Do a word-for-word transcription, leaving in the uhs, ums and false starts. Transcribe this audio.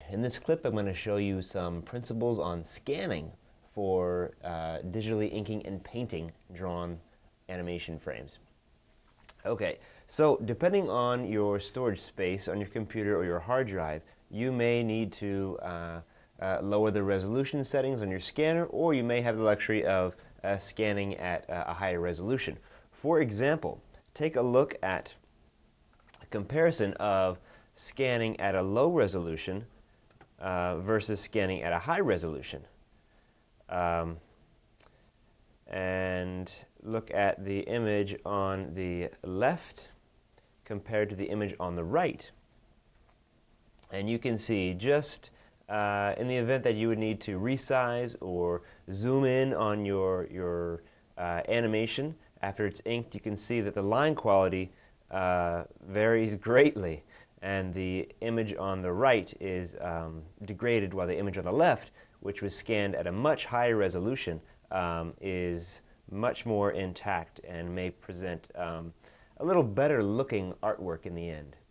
In this clip, I'm going to show you some principles on scanning for uh, digitally inking and painting drawn animation frames. Okay, so depending on your storage space on your computer or your hard drive, you may need to uh, uh, lower the resolution settings on your scanner, or you may have the luxury of uh, scanning at uh, a higher resolution. For example, take a look at a comparison of scanning at a low resolution uh, versus scanning at a high resolution. Um, and look at the image on the left compared to the image on the right. And you can see just uh, in the event that you would need to resize or zoom in on your, your uh, animation after it's inked, you can see that the line quality uh, varies greatly, and the image on the right is um, degraded, while the image on the left, which was scanned at a much higher resolution, um, is much more intact and may present um, a little better looking artwork in the end.